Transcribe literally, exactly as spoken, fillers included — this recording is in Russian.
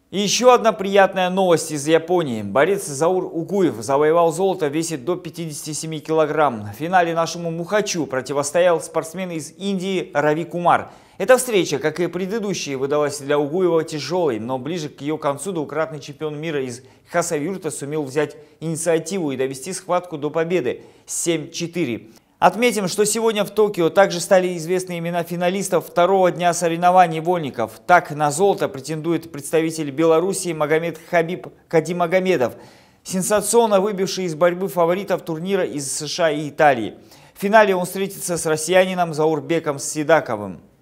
И еще одна приятная новость из Японии. Борец Заур Угуев завоевал золото, весит до пятидесяти семи килограмм. В финале нашему Мухачу противостоял спортсмен из Индии Рави Кумар. Эта встреча, как и предыдущие, выдалась для Угуева тяжелой, но ближе к ее концу двукратный чемпион мира из Хасавюрта сумел взять инициативу и довести схватку до победы семь четыре. Отметим, что сегодня в Токио также стали известны имена финалистов второго дня соревнований вольников. Так на золото претендует представитель Белоруссии Магомед Хабиб Кадимагомедов, сенсационно выбивший из борьбы фаворитов турнира из США и Италии. В финале он встретится с россиянином Заурбеком Сидаковым.